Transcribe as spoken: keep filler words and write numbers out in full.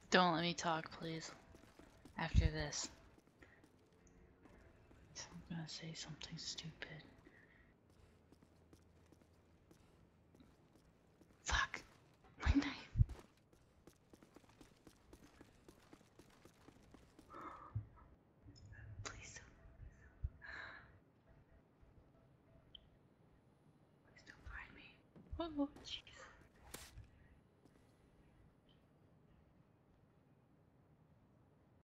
Don't let me talk, please. After this. I'm gonna say something stupid. Fuck. My knife. Please don't. Please don't find me. Oh, jeez.